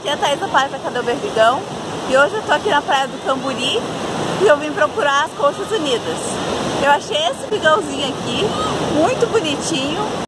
aqui é a Thaís da Praia Cadê o Berbigão e hoje eu tô aqui na praia do Camburi e eu vim procurar as Coxas Unidas. Eu achei esse bigãozinho aqui, muito bonitinho.